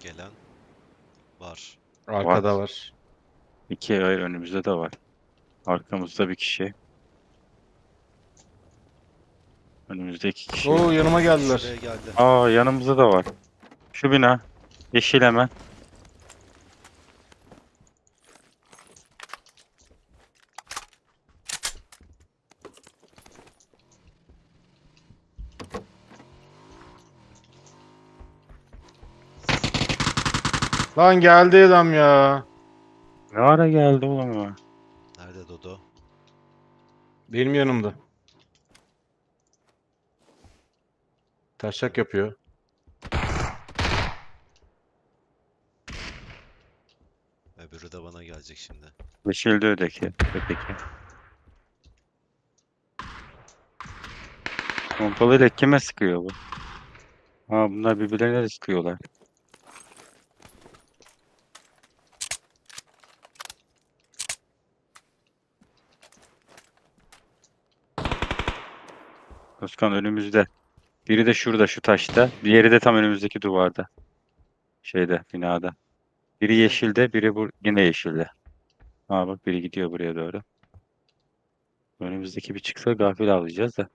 Gelen var. Var. Arkada var. İki hayır önümüzde de var. Arkamızda bir kişi. Önümüzde iki kişi. Oo, yanıma Şuraya geldiler. geldi. Aa yanımızda da var. Şu bina. Yeşil hemen. Lan geldi adam ya. Ne ara geldi oğlum ya? Nerede Dodo? Benim yanımda. Taşak yapıyor. Öbürü de bana gelecek şimdi. Yeşilde öteki. Pompalıyla kime sıkıyor bu? Ha bunlar birbirlerine de sıkıyorlar. Özkan önümüzde. Biri de şurada şu taşta. Diğeri de tam önümüzdeki duvarda. Şeyde binada. Biri Benim yeşilde, biri yine yeşilde. Ha bak biri gidiyor buraya doğru. Önümüzdeki bir çıksa gafil avlayacağız da.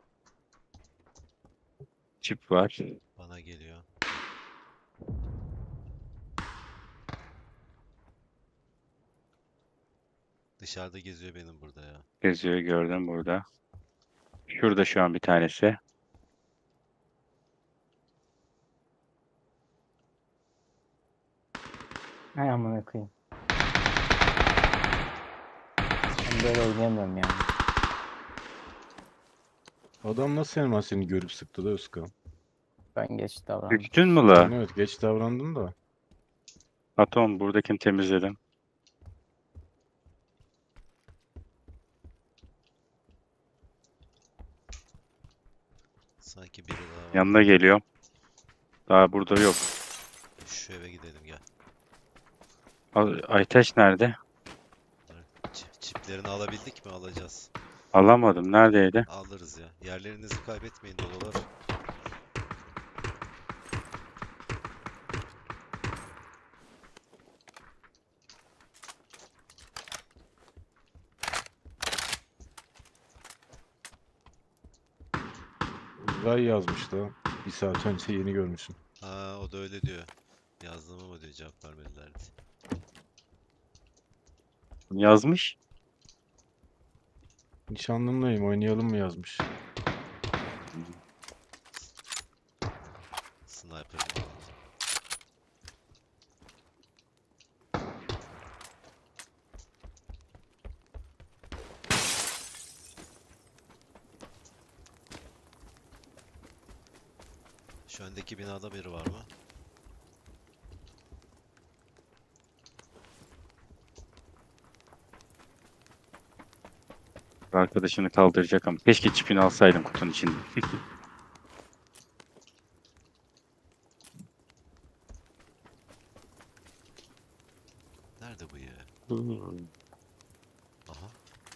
Çip var. bana geliyor. Dışarıda geziyor benim burada ya. Geziyor gördüm burada. Şurada şu an bir tanesi. Hay amına koyayım. Ben böyle oynayamıyorum yani. Adam nasıl hemen seni görüp sıktı da Özkan? Ben geç davrandım. Düştün mü Sen la? evet geç davrandın da. Atom buradakini temizledim. Sanki biri daha var. Yanına geliyorum. Daha burada yok. Şu eve gidelim gel. Aytaç nerede? Çiplerini alabildik mi? Alacağız. Alamadım. Neredeydi? Alırız ya. Yerlerinizi kaybetmeyin Dodolar. Uzay yazmış da. Bir saat önce yeni görmüşüm. Ha o da öyle diyor. Yazdığıma mı diyor cevap vermediler diye. Yazmış. Nişanlımlayım, oynayalım mı yazmış. Sniper falan. Şu öndeki binada biri var mı? Arkadaşını kaldıracak ama. Keşke çipini alsaydım kutunun içinde. Nerede bu ya? Aha.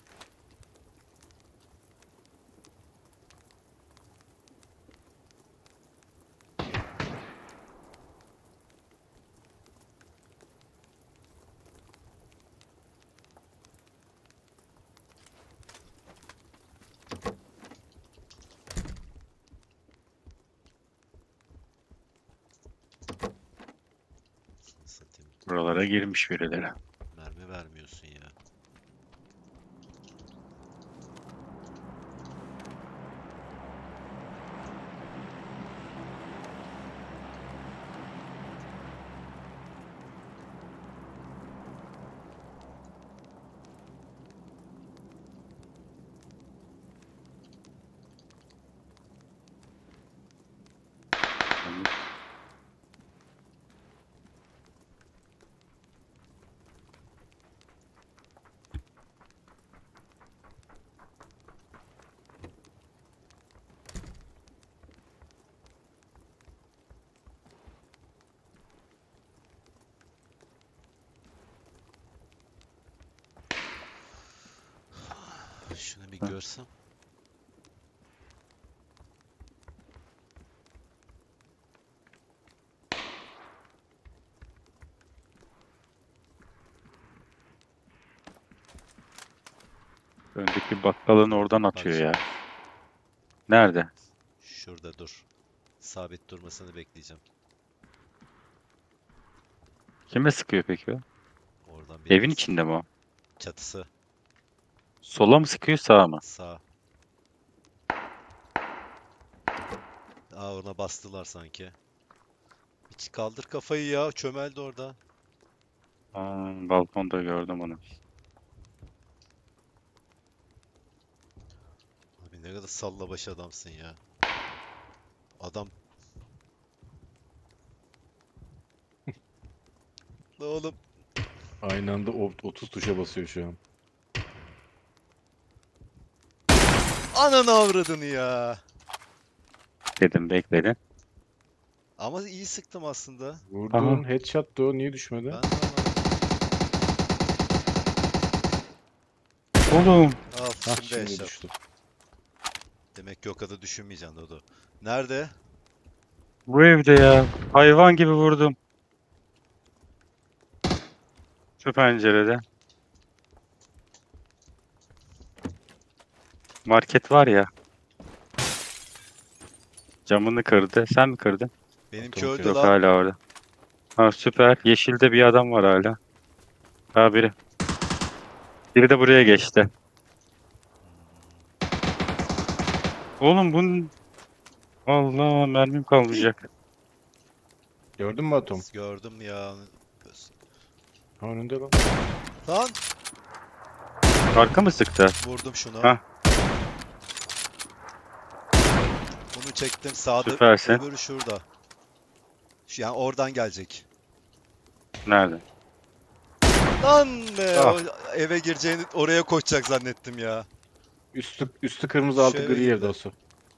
Satayım. Buralara girmiş birileri. Mermi vermiyorsun ya. Şunu bir Hı. görsem. Öndeki bakkalın oradan Bak atıyor şimdi. ya. Nerede? Şurada dur. Sabit durmasını bekleyeceğim. Kime sıkıyor peki o? Oradan Evin birine içinde mi o? çatısı Sola mı sıkıyor sağa mı? sağ. Aa ona bastılar sanki. Hiç kaldır kafayı ya. Çömeldi orada. Balkonda gördüm onu. Abi ne kadar salla baş adamsın ya. Adam. La oğlum. Aynı anda 30 tuşa basıyor şu an. Ananı avradını ya. Dedim bekledin. Ama iyi sıktım aslında. Vurdun headshot'tı o, niye düşmedi? Ben de anlamadım. Oğlum. Al Hah, şimdi şimdi eşat. düştü. Demek ki o kadar düşünmeyeceksin Dodo. Nerede? Bu evde ya. Hayvan gibi vurdum. Şu pencerede. Market var ya. Camını kırdı. Sen mi kırdın? Benimki Atom öldü Yok lan. hala orada. Ha süper. Yeşilde bir adam var hala. Ha biri. Biri de buraya geçti. Oğlum bunun... Allah mermim kalmayacak. Gördün mü Atom? Gördüm ya. Ha, önünde lan. Lan Arka mı sıktı? vurdum şunu. Hah. Bunu çektim sağda. Süpersin. Öbürü şurada. Yani oradan gelecek. Nerede? Lan be Ah. o eve gireceğini oraya koşacak zannettim ya. Üstü kırmızı, altı Şu eve gri girdi. evde olsun.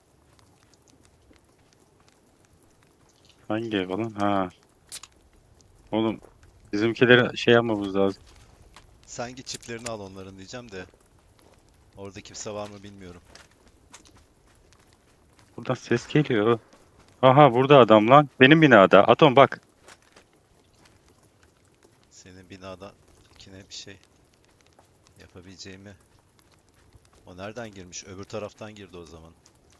Hangi ev lan? Ha. Oğlum bizimkileri şey yapmamız lazım. Sen git çiplerini al onların diyeceğim de. Orada kimse var mı bilmiyorum. Buradan ses geliyor. Aha burada adam lan. Benim binada. Atom bak. Senin binada ikine bir şey yapabileceğimi. O nereden girmiş? Öbür taraftan girdi o zaman.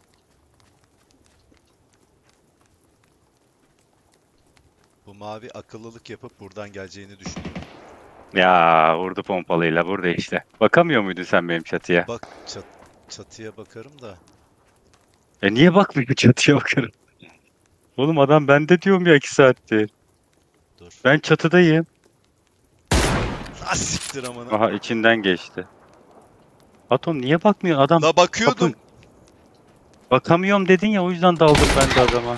Bu mavi akıllılık yapıp buradan geleceğini düşünüyor. Ya vurdu pompalıyla burada işte. Bakamıyor muydun sen benim çatıya? Bak çatıya bakarım da. Niye bakmıyor çatıya bakarım? Oğlum adam bende diyorum ya 2 saattir. Dur. Ben çatıdayım. Ah siktir amına. Aha içinden geçti. Atom niye bakmıyor adam? La bakıyordum. Bakamıyorum dedin ya o yüzden daldım ben de adama.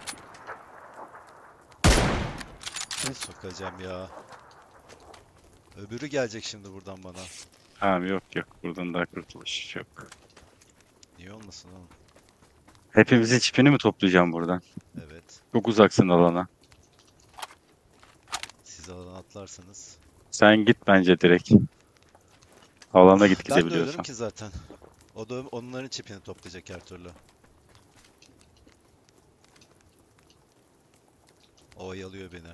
Sokacağım ya. Öbürü gelecek şimdi buradan bana. Tamam yok buradan daha kurtuluş yok. Niye olmasın oğlum? Hepimizin çipini mi toplayacağım buradan? Evet. Çok uzaksın alana. Siz alan atlarsanız. Sen git bence direkt. Alana git Ben de ölürüm gidebiliyorsan. ki zaten. O da onların çipini toplayacak her türlü. O oyalıyor beni.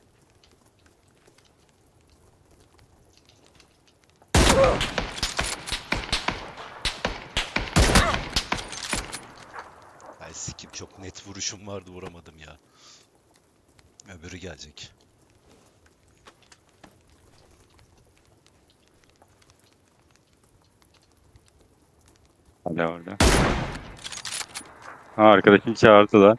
Ay sikim çok net vuruşum vardı vuramadım ya. Öbürü gelecek. Hala orada. Ha arkadaşım çağırdılar.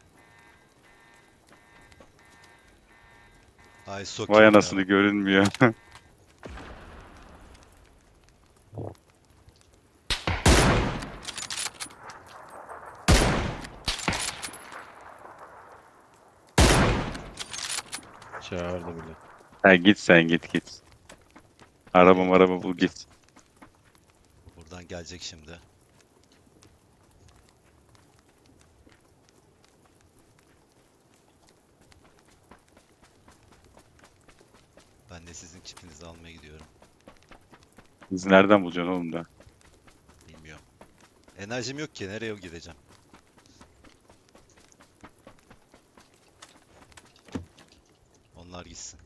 Ay sokayım Vay ya. anasını görünmüyor. Çağırdı bile. Ha git sen git. Araba bul git. Buradan gelecek şimdi. Ben de sizin çipinizi almaya gidiyorum. Biz nereden bulacaksın oğlum da? Bilmiyorum. Enerjim yok ki nereye gideceğim? Onlar gitsin.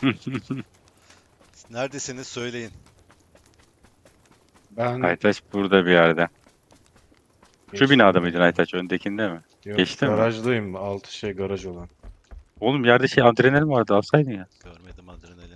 Neredesiniz söyleyin. Ben Aytaç burada bir yerde. Şu geçtim binada ya. mıydın Aytaç? Öndekinde mi? Yok, Geçti mi? garajdayım. Altı şey garaj olan. Oğlum yerde şey adrenalin vardı alsaydın ya. Görmedim adrenalin.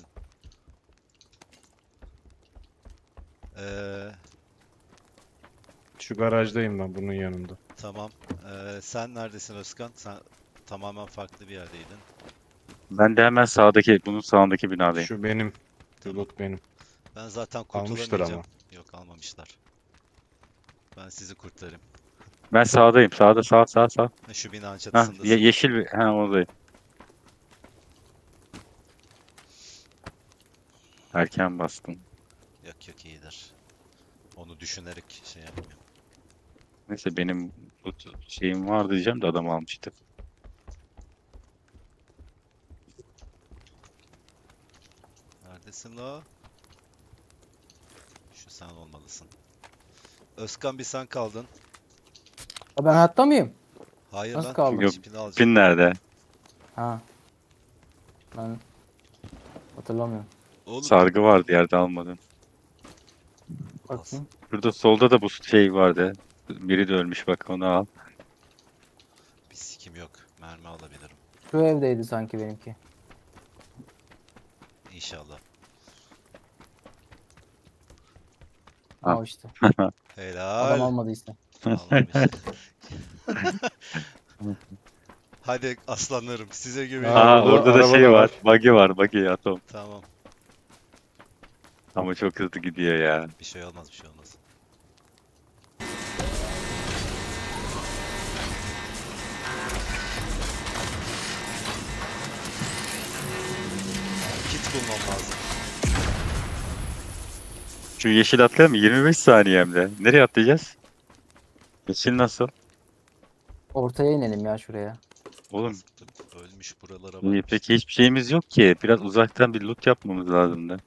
Ee, Şu garajdayım ben bunun yanında. tamam. Sen neredesin Özkan? Sen tamamen farklı bir yerdeydin. Ben de hemen sağdaki, bunun sağındaki binadayım. Şu benim. Tamam. Bulut benim. Ben zaten Almıştır kurtulamayacağım. ama. Yok almamışlar. Ben sizi kurtarayım. Ben sağdayım. Sağda sağ. Ha, şu binanın Ha, çatısındasın. yeşil bir, ha oradayım. Erken bastım. Yok iyidir. Onu düşünerek şey yapmıyorum. Neyse benim bu şeyim vardı diyeceğim de adam almıştı. Neredesin la? Şu sen olmalısın. Özkan bir sen kaldın. Ha, ben hayatta mıyım? Hayır Nasıl lan. kaldın? Yok, Çipini alacağım. Pin nerede? Ha. Ben hatırlamıyorum. Oğlum Sargı vardı yerde almadın. Bakayım. Şurada solda da bu şey vardı. Biri de ölmüş bak onu al. bir sikim yok. Mermi alabilirim. Şu evdeydi sanki benimki. İnşallah. Ha. O işte. Adam Helal. almadıysa. Almamış. Hadi aslanlarım size güveniyorum. Aa orada orada da araba şey da var. var. Buggy var. Buggy atom. Tamam. Ama çok hızlı gidiyor ya. Bir şey olmaz bir şey olmaz. Kit bulmam lazım. Şu yeşil atlayalım mı? 25 saniyemde. Nereye atlayacağız? Yeşil nasıl? Ortaya inelim ya şuraya. Oğlum Ölmüş buralara iyi, bak. peki hiçbir şeyimiz yok ki. Biraz uzaktan bir loot yapmamız lazımdı.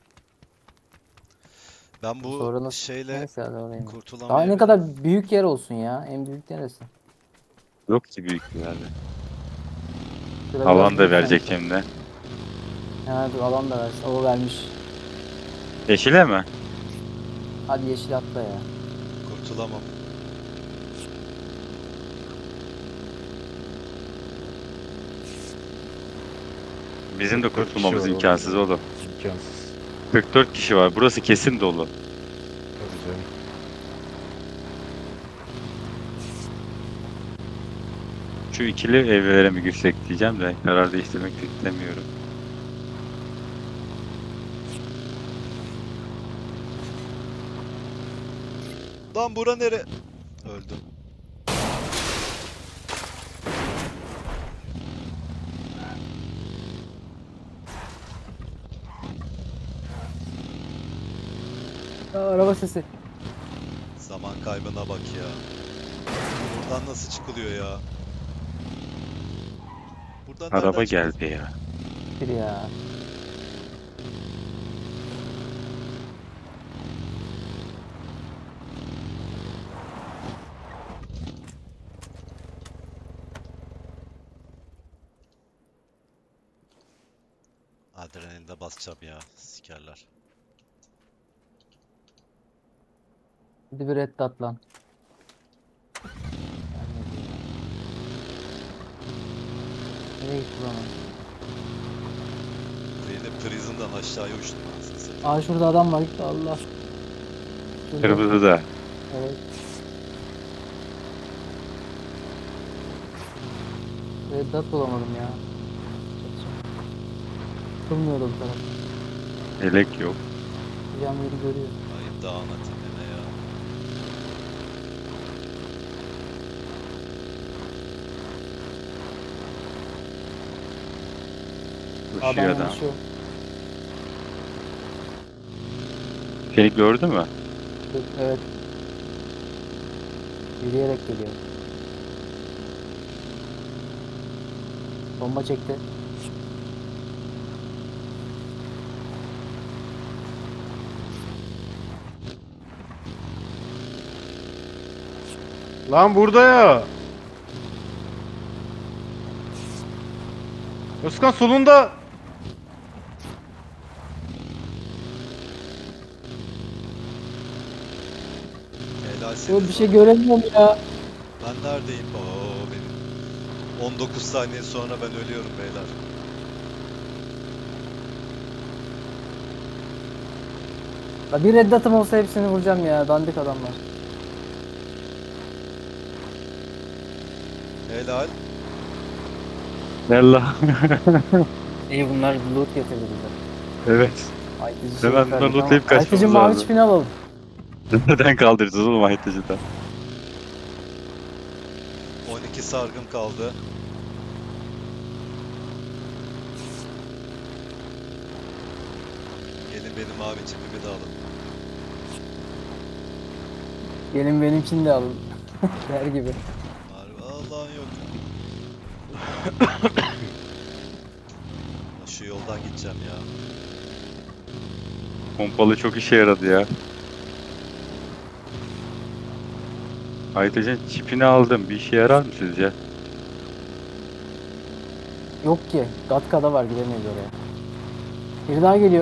Ben bu Sonra nasıl? şeyle Neyse hadi oraya inelim. Daha kurtulamayabilirim. ne kadar büyük yer olsun ya. En büyük neresi? Yok ki büyük bir yerde. Şurada Alan biraz da büyük verecek sanki. hem de. Ha dur alan da versin. O vermiş. Yeşile mi? Hadi yeşil atla ya. Kurtulamam. Bizim de 44 kişi kurtulmamız var imkansız orada. oğlum. İmkansız. 44 kişi var. Burası kesin dolu. Tabii canım. Şu ikili evlere mi girsek diyeceğim de karar değiştirmek de istemiyorum. Lan bura nere? Öldüm. Araba sesi. Zaman kaybına bak ya. Buradan nasıl çıkılıyor ya? Buradan Araba nereden çıkılıyor? geldi ya. Bir ya. Adrenalinde basacağım ya. Sikerler. Hadi bir red dot lan. Nereye gitti lan? Zeynep Prison'dan aşağıya uçtum anasını satayım. Aa şurada adam var. Allah. Şurada. Kırmızı da. Evet. Red dot bulamadım ya. Kılmıyordu bu taraf. Elek yok. Cam yeri görüyor. Ayıp dağına tepene ya. Koşuyor Adam adam. yaşıyor. Seni gördü mü? Evet. Yürüyerek geliyor. Bomba çekti. Lan burada ya. Özkan solunda. Oğlum bir İşiniz şey var. göremiyorum ya. Ben neredeyim? Oo benim. 19 saniye sonra ben ölüyorum beyler. La bir red dot'um olsa hepsini vuracağım ya. Dandik adamlar. Helal. Yallah. İyi bunlar loot getirdi bize. Evet. Aytıcı Hemen şey bunları verdik ama. lootlayıp kaçmamız Aytıcı mavi lazım. çipini alalım. Neden kaldıracağız oğlum Aytacı'da? 12 sargım kaldı. Gelin benim mavi çipimi de alın. Gelin benimkini de alın. Der gibi. Harbi Allah'ın yok. Şu yoldan gideceğim ya. Pompalı çok işe yaradı ya. Aytacı'nın çipini aldım. Bir işe yarar mı sizce? Yok ki. Gatka'da var gidemeyiz oraya. Bir daha geliyor.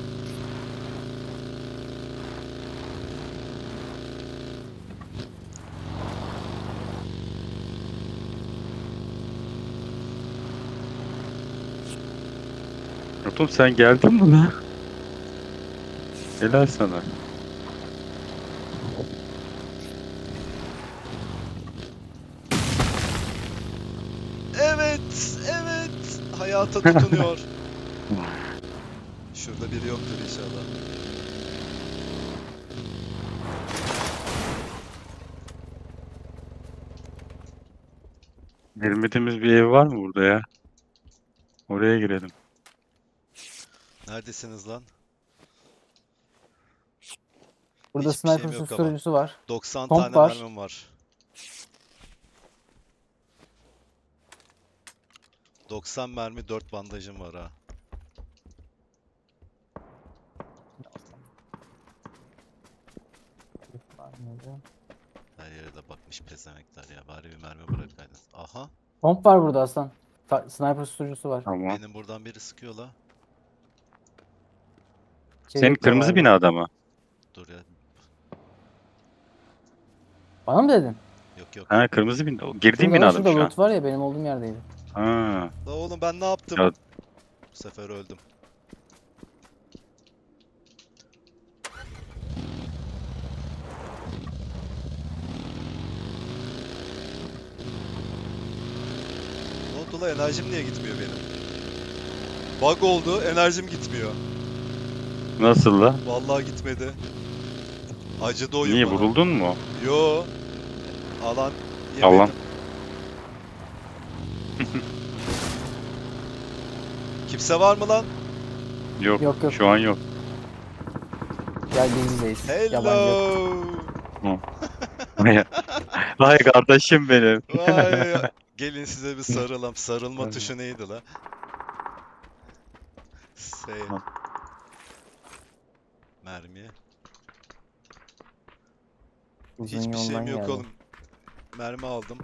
Oğlum sen geldin mi lan? Helal sana. Evet, evet. Hayata tutunuyor. Şurada biri yoktur inşallah. Girmediğimiz bir ev var mı burada ya? Oraya girelim. Neredesiniz lan? Burada Hiçbir sniper şeyim yok ama. susturucusu var. 90 Pomp tane var. mermim var. 90 mermi 4 bandajım var ha. Her yere de bakmış pesemekler ya. Bari bir mermi bırakaydın. Aha. Pomp var burada Aslan. Sniper susturucusu var. Tamam. Benim buradan biri sıkıyor la. Senin Çelik de kırmızı var. binada mı? Dur ya. Bana mı dedin? Yok yok. Ha kırmızı binada. O girdiğin Şurada, binada mı şurada şu an? loot var ya benim olduğum yerdeydi. Ha. La oğlum ben ne yaptım? Ya- Bu sefer öldüm. Ne oldu la? Enerjim niye gitmiyor benim? Bug oldu. Enerjim gitmiyor. Nasıl la? Vallahi gitmedi. Acıdı oyun Niye bana. vuruldun mu? Yo. Alan Alan. yemedim. Kimse var mı lan? Yok. Yok, yok. Şu an yok. Gel bizdeyiz. Yabancı yok. Hello. Vay, vay kardeşim benim. Vay. Gelin size bir sarılalım. Sarılma tuşu neydi la? Save. Mermi. Uzun Hiçbir şeyim yoldan yok geldi. oğlum. Mermi aldım.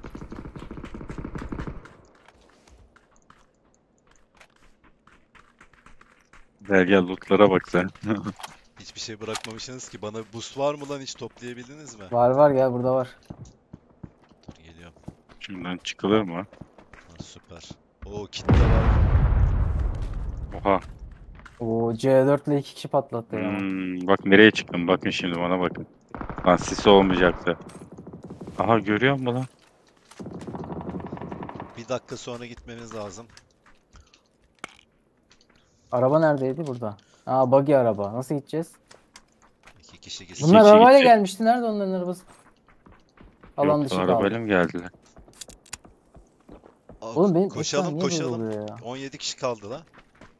Gel gel lootlara bak sen. Hiçbir şey bırakmamışsınız ki. Bana boost var mı lan, hiç toplayabildiniz mi? Var var gel burada var. Dur geliyorum. Şundan çıkılır mı? Ha, süper. Oo, kit de var. Oha. Oo C4 ile 2 kişi patlattı ya. Bak nereye çıktım bakın şimdi bana bakın. Lan sis olmayacaktı. Aha görüyor musun lan? Bir dakika sonra gitmemiz lazım. Araba neredeydi? Burada. Aa buggy araba. Nasıl gideceğiz? 2 kişi gitsin. Bunlar kişi arabayla gidecek. gelmişti. Nerede onların arabası? Alan Yok dışı kaldı. arabayla mı geldiler? Aa, Oğlum benim koşalım ekran niye böyle koşalım. oluyor ya? 17 kişi kaldı la.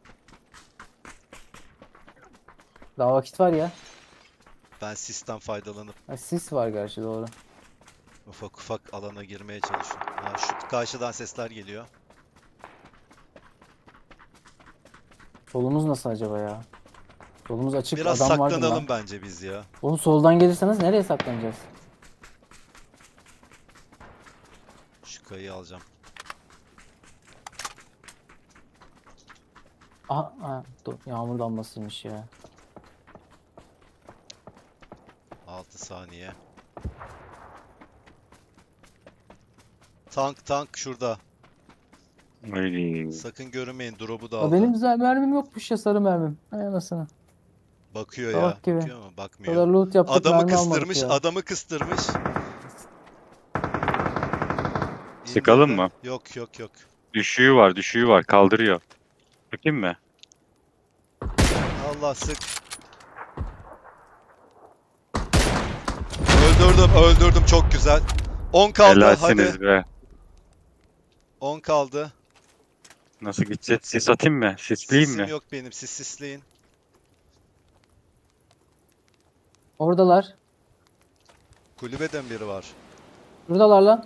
Daha vakit var ya. Ben sisten faydalanıp Ha, sis var gerçi doğru. ufak ufak alana girmeye çalışıyorum. Ha, şu karşıdan sesler geliyor. Solumuz nasıl acaba ya? Solumuz açık, Biraz adam vardı saklanalım lan. bence biz ya. Oğlum soldan gelirseniz nereye saklanacağız? Şu kayayı alacağım. Aha, dur, yağmur damlasıymış ya. 6 saniye. Tank şurada. Ay. Sakın görünmeyin. Drop'u da Ya aldı. benim güzel mermim yokmuş ya, sarı mermim. Hay anasını. Bakıyor ya. Salak gibi. Bakıyor ama Bu bakmıyor. kadar loot yaptık, Adamı mermi almadık kıstırmış. ya. Adamı kıstırmış. Sıkalım İndirdi. mı? Yok yok yok. Düşüğü var. Kaldırıyor. Bakayım mı? Allah sık. Öldürdüm. Çok güzel. 10 kaldı. Hadi. Helalsiniz be. 10 kaldı. Nasıl gideceğiz? Sis atayım mı? Sisleyeyim Sisim mi? yok benim. Siz sisleyin. Oradalar. Kulübeden biri var. Buradalar lan.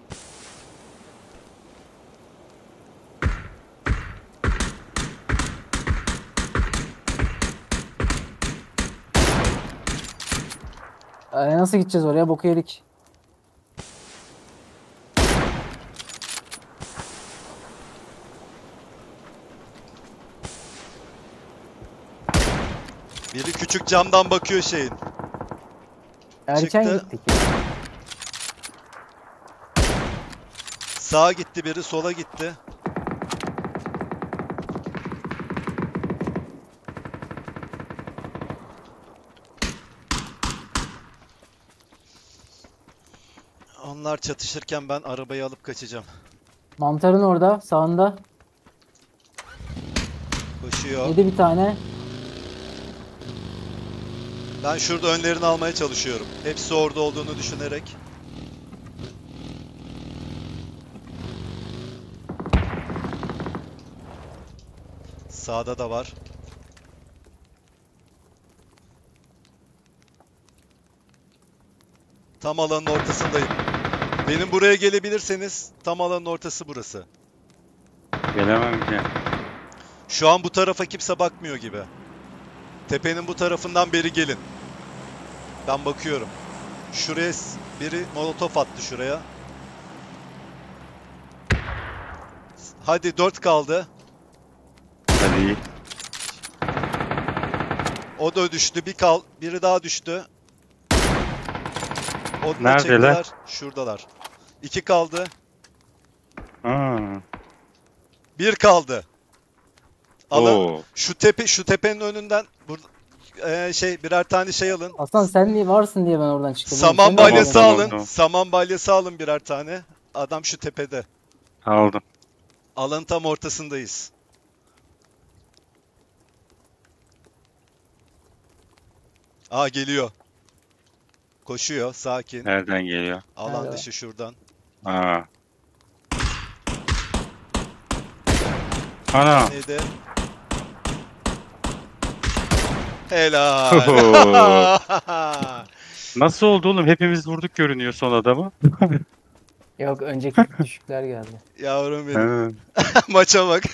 Nasıl gideceğiz oraya? Boku yedik. Biri küçük camdan bakıyor şeyin. Erken Çıktı. gittik ya. Sağa gitti biri, sola gitti. Onlar çatışırken ben arabayı alıp kaçacağım. Mantarın orada, sağında. Koşuyor. Yedi bir tane. Ben şurada önlerini almaya çalışıyorum. Hepsi orada olduğunu düşünerek. Sağda da var. Tam alanın ortasındayım. Benim buraya gelebilirseniz tam alanın ortası burası. Gelemem ki. Şu an bu tarafa kimse bakmıyor gibi. Tepenin bu tarafından beri gelin. Ben bakıyorum. Şuraya biri molotof attı şuraya. Hadi 4 kaldı. Hadi iyi. O da düştü. Biri daha düştü. O da Neredeler? çektiler. Şuradalar. 2 kaldı. Ha. 1 kaldı. Oo. Şu tepenin önünden birer tane şey alın. Aslan sen niye varsın diye ben oradan çıktım. Saman Sen de balyası Tamam, alın. tamam. Saman balyası alın birer tane. Adam şu tepede. Aldım. Alanın tam ortasındayız. Aa geliyor. Koşuyor. Sakin. Nereden geliyor? Alan Nerede? dışı şuradan. Ha. Ana. Neydi? Helal. Nasıl oldu oğlum? Hepimiz vurduk görünüyor son adamı. Yok, önceki düşükler geldi. Yavrum benim. Ha. Maça bak.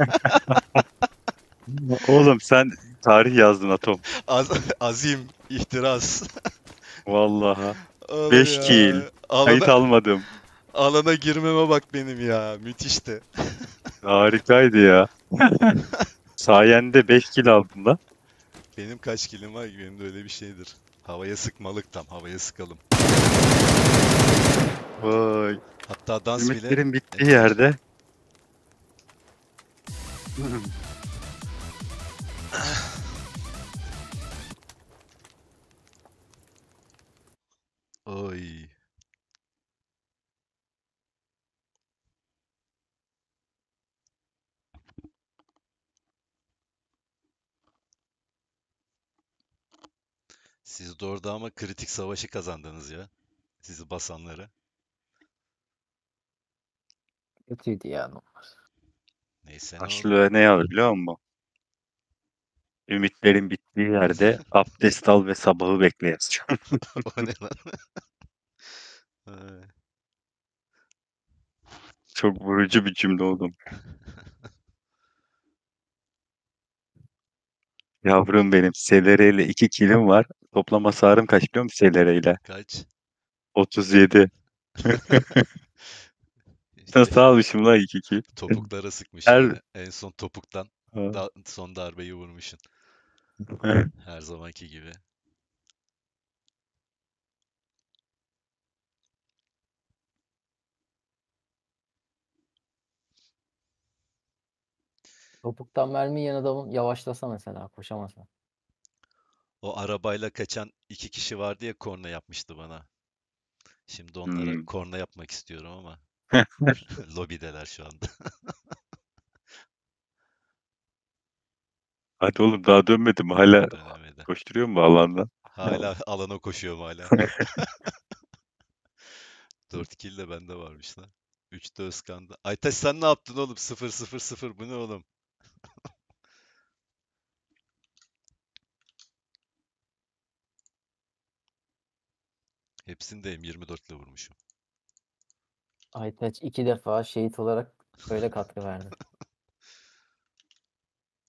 Oğlum sen tarih yazdın Atom. Azim, ihtiras. Vallahi. Oğlum 5 ya. kill. Kayıt almadım. Alana girmeme bak benim ya. Müthişti. Harikaydı ya. Sayende 5 kill aldım lan. Benim kaç kilim var ki? Benim de öyle bir şeydir. Havaya sıkmalık tam. Havaya sıkalım. Vay. Hatta dans bile. Ümitlerin bittiği yerde. Oy. Siz de orada ama kritik savaşı kazandınız ya. Sizi basanları. Kötüydü ya. Neyse ne oldu? Başlığı ne yazıyor biliyor musun? Ümitlerin bittiği yerde abdest al ve sabahı bekle yazacağım. O ne lan? Ay. Çok vurucu bir cümle oldum. Yavrum benim SLR ile 2 kilim var. Toplam hasarım kaç biliyor musun SLR ile? Kaç? 37. İşte Nasıl almışım lan 2 kill? topuklara sıkmışsın Her... yine. En son topuktan son darbeyi vurmuşsun. Her zamanki gibi. Topuktan mermi yiyen adamın yavaşlasa mesela, koşamasa. O arabayla kaçan iki kişi vardı ya, korna yapmıştı bana. Şimdi onlara Hmm. korna yapmak istiyorum ama lobideler şu anda. Hadi oğlum daha dönmedim. Hala Dönemedi. koşturuyor mu alandan? Hala alana koşuyorum hala. 4 kill de bende varmış lan. 3 de Özkan'da. Aytaç sen ne yaptın oğlum? 0-0-0 bu ne oğlum? Hepsini de M24 ile vurmuşum. Aytaç 2 defa şehit olarak öyle katkı verdi.